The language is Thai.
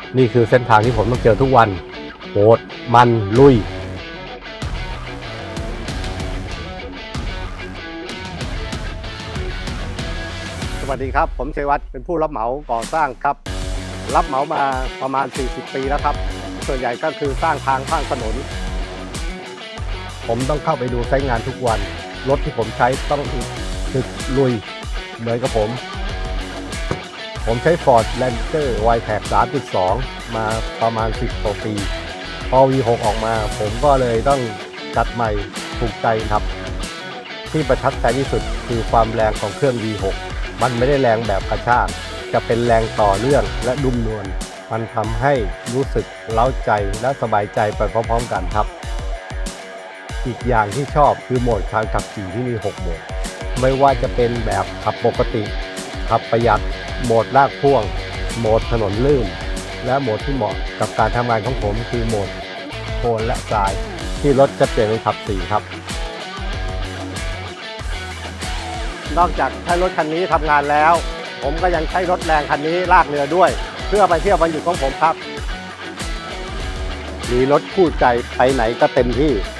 นี่คือเส้นทางที่ผมต้องเจอทุกวันโหดมันลุยสวัสดีครับผมชัยวัฒน์เป็นผู้รับเหมาก่อสร้างครับรับเหมามาประมาณ40 ปีแล้วครับส่วนใหญ่ก็คือสร้างทางข้างถนนผมต้องเข้าไปดูไซต์งานทุกวันรถที่ผมใช้ต้องถึกลุยเหมือนกับผมใช้ Ford Ranger Y-Pack 3.2 มาประมาณ10 กว่าปีพอ V6 ออกมาผมก็เลยต้องจัดใหม่ถูกใจครับที่ประทับใจที่สุดคือความแรงของเครื่อง V6 มันไม่ได้แรงแบบกระชากจะเป็นแรงต่อเนื่องและนุ่มนวลมันทำให้รู้สึกเล้าใจและสบายใจไปพร้อมๆกันครับอีกอย่างที่ชอบคือโหมดการขับขี่ที่มี6 โหมดไม่ว่าจะเป็นแบบขับปกติขับประหยัดโหมดลากพ่วงโหมดถนนลื่นและโหมดที่เหมาะกับการทำงานของผมคือโหมดโคลนและทรายที่รถจะเปลี่ยนเป็นขับ4ครับนอกจากใช้รถคันนี้ทำงานแล้วผมก็ยังใช้รถแรงคันนี้ลากเรือด้วยเพื่อไปเที่ยววันหยุดของผมครับมีรถคู่ใจไปไหนก็เต็มที่